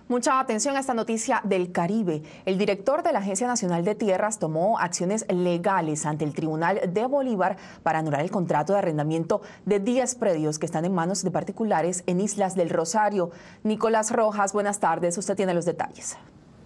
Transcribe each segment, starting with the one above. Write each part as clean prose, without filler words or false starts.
Mucha atención a esta noticia del Caribe. El director de la Agencia Nacional de Tierras tomó acciones legales ante el Tribunal de Bolívar para anular el contrato de arrendamiento de 10 predios que están en manos de particulares en Islas del Rosario. Nicolás Rojas, buenas tardes. Usted tiene los detalles.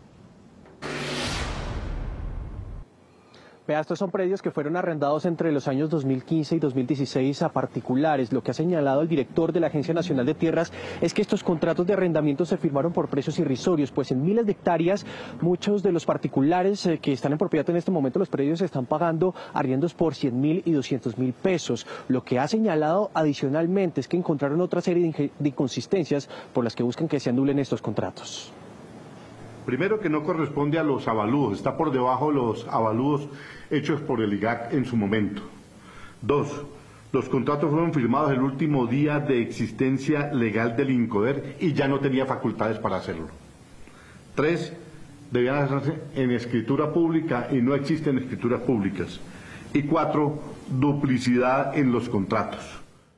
Estos son predios que fueron arrendados entre los años 2015 y 2016 a particulares. Lo que ha señalado el director de la Agencia Nacional de Tierras es que estos contratos de arrendamiento se firmaron por precios irrisorios, pues en miles de hectáreas muchos de los particulares que están en propiedad en este momento, los predios están pagando arriendos por 100.000 y 200.000 pesos. Lo que ha señalado adicionalmente es que encontraron otra serie de inconsistencias por las que buscan que se anulen estos contratos. Primero, que no corresponde a los avalúos, está por debajo de los avalúos hechos por el IGAC en su momento. 2, los contratos fueron firmados el último día de existencia legal del INCODER y ya no tenía facultades para hacerlo. 3, debían hacerse en escritura pública y no existen escrituras públicas. Y 4, duplicidad en los contratos.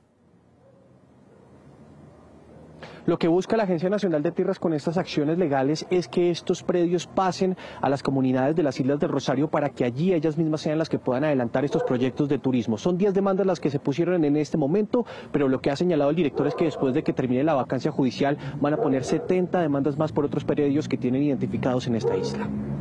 Lo que busca la Agencia Nacional de Tierras con estas acciones legales es que estos predios pasen a las comunidades de las Islas del Rosario para que allí ellas mismas sean las que puedan adelantar estos proyectos de turismo. Son 10 demandas las que se pusieron en este momento, pero lo que ha señalado el director es que después de que termine la vacancia judicial van a poner 70 demandas más por otros predios que tienen identificados en esta isla.